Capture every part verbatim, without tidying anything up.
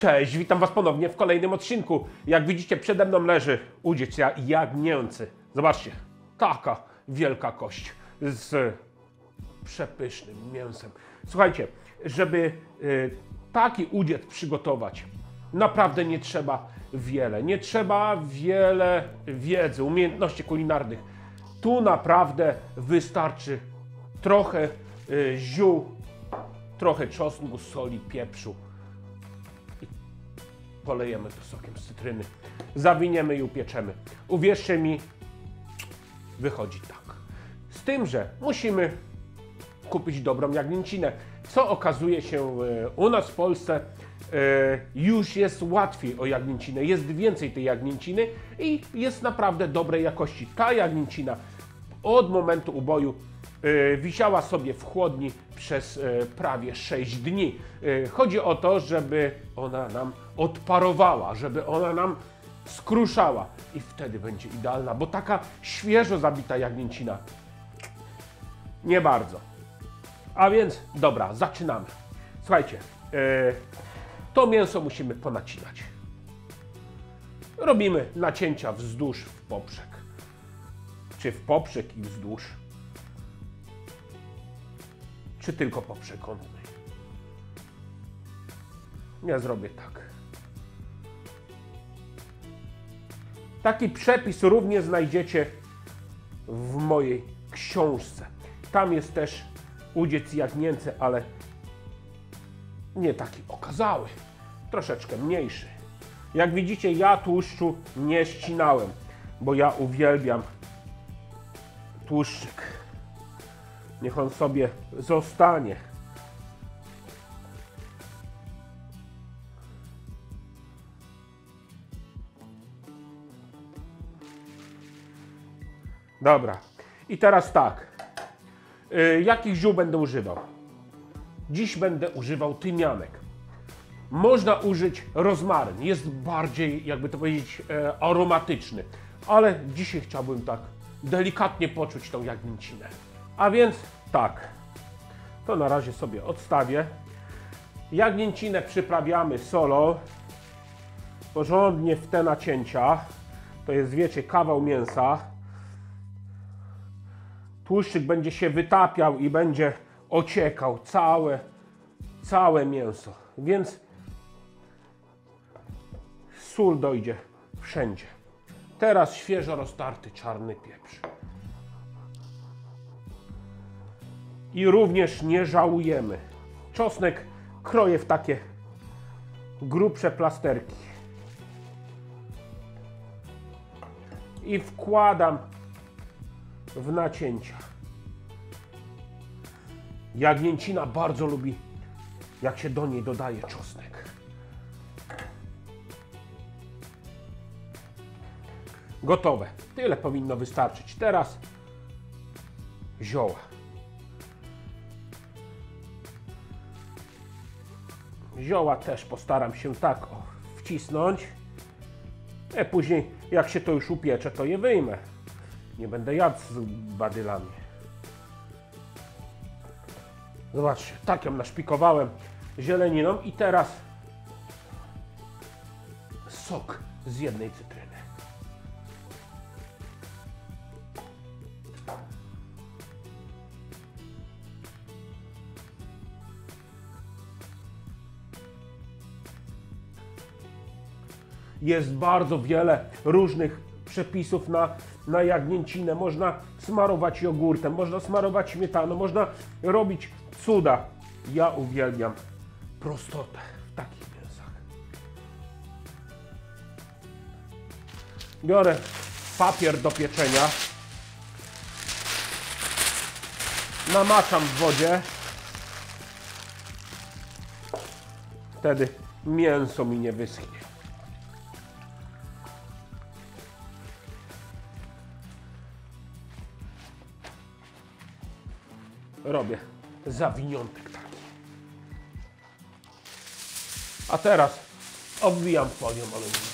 Cześć, witam Was ponownie w kolejnym odcinku. Jak widzicie, przede mną leży udziec jagnięcy. Zobaczcie, taka wielka kość z przepysznym mięsem. Słuchajcie, żeby y, taki udziec przygotować, naprawdę nie trzeba wiele. Nie trzeba wiele wiedzy, umiejętności kulinarnych. Tu naprawdę wystarczy trochę y, ziół, trochę czosnku, soli, pieprzu. Polejemy to sokiem z cytryny, zawiniemy i upieczemy. Uwierzcie mi, wychodzi tak. Z tym, że musimy kupić dobrą jagnięcinę, co okazuje się u nas w Polsce już jest łatwiej o jagnięcinę, jest więcej tej jagnięciny i jest naprawdę dobrej jakości. Ta jagnięcina od momentu uboju wisiała sobie w chłodni przez prawie sześć dni. Chodzi o to, żeby ona nam odparowała, żeby ona nam skruszała i wtedy będzie idealna, bo taka świeżo zabita jagnięcina nie bardzo. A więc dobra, zaczynamy. Słuchajcie, to mięso musimy ponacinać. Robimy nacięcia wzdłuż w poprzek, czy w poprzek i wzdłuż, czy tylko poprzekątny. Ja zrobię tak. Taki przepis również znajdziecie w mojej książce. Tam jest też udziec jagnięcy, ale nie taki okazały, troszeczkę mniejszy. Jak widzicie, ja tłuszczu nie ścinałem, bo ja uwielbiam tłuszczyk. Niech on sobie zostanie. Dobra. I teraz tak. Yy, jakich ziół będę używał? Dziś będę używał tymianek. Można użyć rozmaryn. Jest bardziej, jakby to powiedzieć, e, aromatyczny. Ale dzisiaj chciałbym tak delikatnie poczuć tą jagnięcinę. A więc tak. To na razie sobie odstawię. Jagnięcinę przyprawiamy solą. Porządnie w te nacięcia. To jest, wiecie, kawał mięsa. Tłuszczyk będzie się wytapiał i będzie ociekał całe, całe mięso. Więc sól dojdzie wszędzie. Teraz świeżo roztarty czarny pieprz. I również nie żałujemy. Czosnek kroję w takie grubsze plasterki. I wkładam w nacięcia. Jagnięcina bardzo lubi, jak się do niej dodaje czosnek. Gotowe. Tyle powinno wystarczyć. Teraz zioła. Zioła też postaram się tak o, wcisnąć. A później, jak się to już upiecze, to je wyjmę. Nie będę jadł z badylami. Zobaczcie, tak ją naszpikowałem zieleniną i teraz sok z jednej cytryny. Jest bardzo wiele różnych przepisów na, na jagnięcinę. Można smarować jogurtem, można smarować śmietaną, można robić cuda. Ja uwielbiam prostotę w takich mięsach. Biorę papier do pieczenia. Namaczam w wodzie. Wtedy mięso mi nie wyschnie. Robię zawiniątek taki. A teraz obwijam folią aluminiową.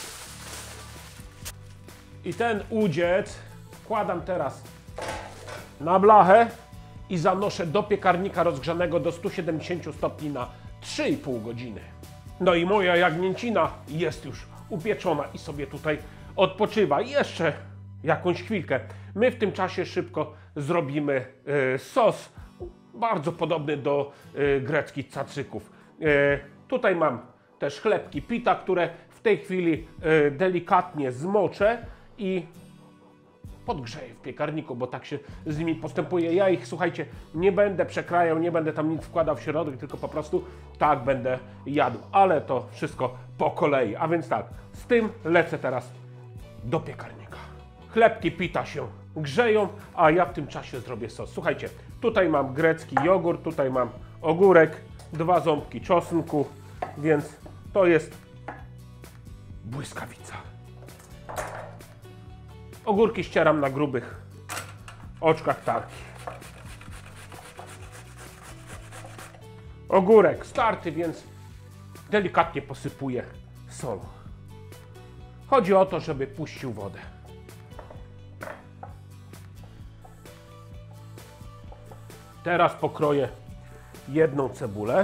I ten udziec wkładam teraz na blachę i zanoszę do piekarnika rozgrzanego do stu siedemdziesięciu stopni na trzy i pół godziny. No i moja jagnięcina jest już upieczona i sobie tutaj odpoczywa. I jeszcze jakąś chwilkę. My w tym czasie szybko zrobimy y, sos bardzo podobny do y, greckich cacyków. Y, tutaj mam też chlebki pita, które w tej chwili y, delikatnie zmoczę i podgrzeję w piekarniku, bo tak się z nimi postępuje. Ja ich, słuchajcie, nie będę przekrajał, nie będę tam nic wkładał w środek, tylko po prostu tak będę jadł. Ale to wszystko po kolei. A więc tak, z tym lecę teraz do piekarnika. Chlebki pita się grzeją, a ja w tym czasie zrobię sos. Słuchajcie, tutaj mam grecki jogurt, tutaj mam ogórek, dwa ząbki czosnku, więc to jest błyskawica. Ogórki ścieram na grubych oczkach tarki. Ogórek starty, więc delikatnie posypuję solą. Chodzi o to, żeby puścił wodę. Teraz pokroję jedną cebulę.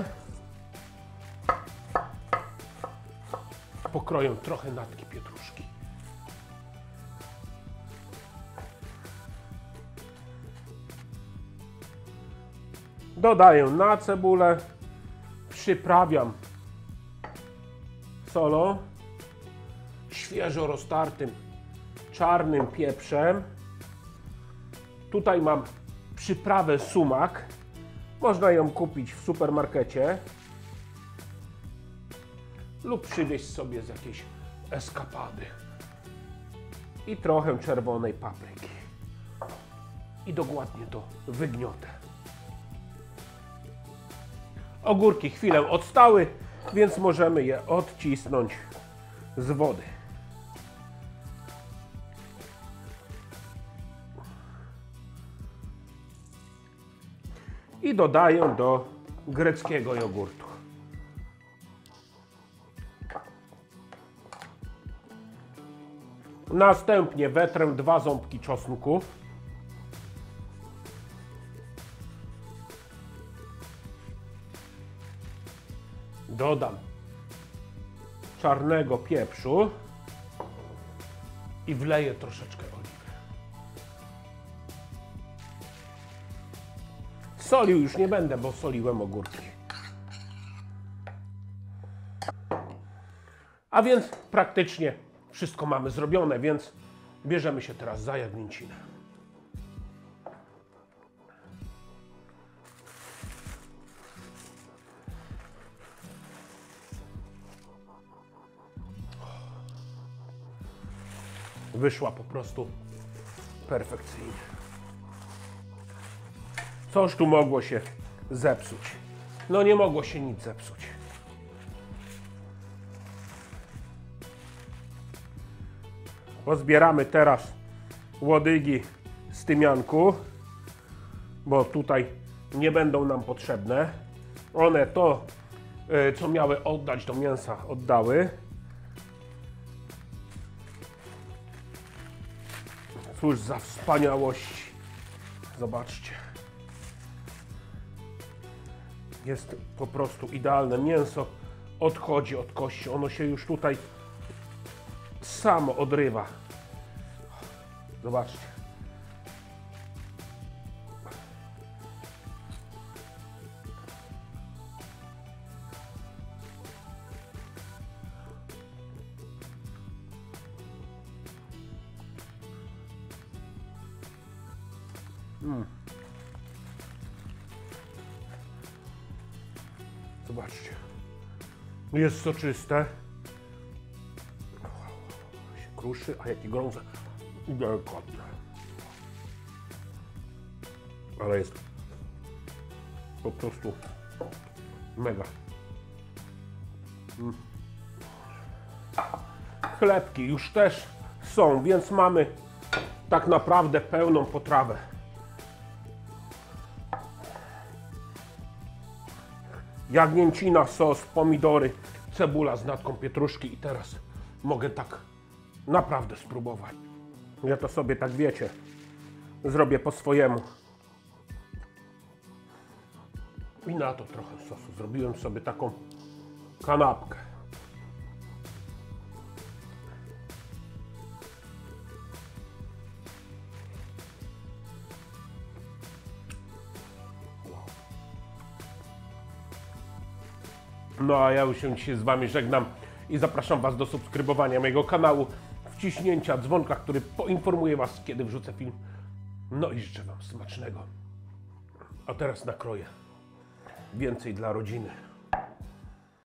Pokroję trochę natki pietruszki. Dodaję na cebulę, przyprawiam solą, świeżo roztartym czarnym pieprzem. Tutaj mam przyprawę sumak. Można ją kupić w supermarkecie lub przywieźć sobie z jakiejś eskapady. I trochę czerwonej papryki. I dokładnie to wygniotę. Ogórki chwilę odstały, więc możemy je odcisnąć z wody. I dodaję do greckiego jogurtu. Następnie wetrę dwa ząbki czosnku. Dodam czarnego pieprzu i wleję troszeczkę oliwy. Solił już nie będę, bo soliłem ogórki. A więc praktycznie wszystko mamy zrobione, więc bierzemy się teraz za jagnięcinę. Wyszła po prostu perfekcyjnie. Coż tu mogło się zepsuć? No nie mogło się nic zepsuć. Pozbieramy teraz łodygi z tymianku, bo tutaj nie będą nam potrzebne. One to, co miały oddać do mięsa, oddały. Cóż za wspaniałość. Zobaczcie. Jest po prostu idealne. Mięso odchodzi od kości. Ono się już tutaj samo odrywa. Zobaczcie. Mm. Zobaczcie. Jest soczyste. Się kruszy, a jakie grąże. Delikatne. Ale jest po prostu mega. Mm. Chlebki już też są, więc mamy tak naprawdę pełną potrawę. Jagnięcina, sos, pomidory, cebula z natką pietruszki i teraz mogę tak naprawdę spróbować. Ja to sobie tak wiecie, zrobię po swojemu. I na to trochę sosu. Zrobiłem sobie taką kanapkę. No a ja już się dzisiaj z Wami żegnam i zapraszam Was do subskrybowania mojego kanału, wciśnięcia dzwonka, który poinformuje Was, kiedy wrzucę film. No i życzę Wam smacznego. A teraz nakroję więcej dla rodziny.